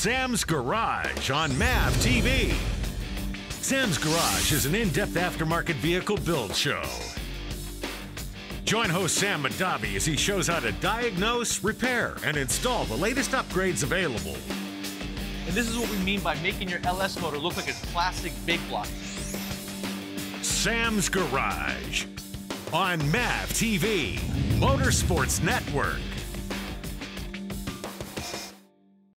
Sam's Garage on MAVTV. Sam's Garage is an in-depth aftermarket vehicle build show. Join host Sam Mahdavi as he shows how to diagnose, repair, and install the latest upgrades available. And this is what we mean by making your LS motor look like a classic big block. Sam's Garage on MAVTV, Motorsports Network.